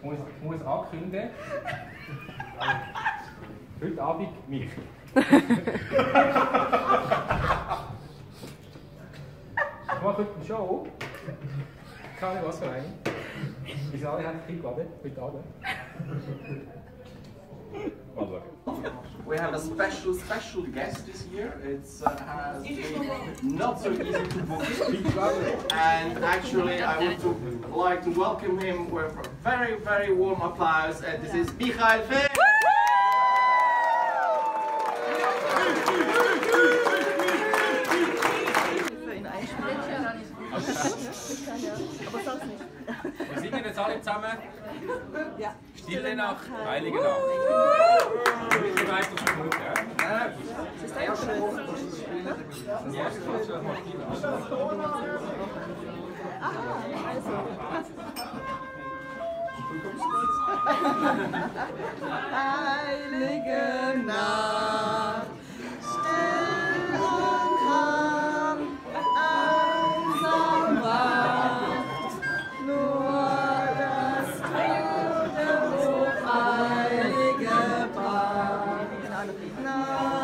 Ich muss ankündigen, heute Abend mich. Ich mache heute eine Show. Keine Ahnung, was für eine. Wir sind alle herzlich eingeladen, heute Abend. We have a special guest this year. It's not so easy to book it. And actually, I would like to welcome him with a very warm applause. And this is Michael Fee. Wir singen jetzt alle zusammen. Ja. Stille Nacht, Heilige Nacht. Ich weiß, dass es gut ist. Das ist der erste Heilige Nacht, still und calm, einsam wacht, nur das Totenbuch heilige Bad.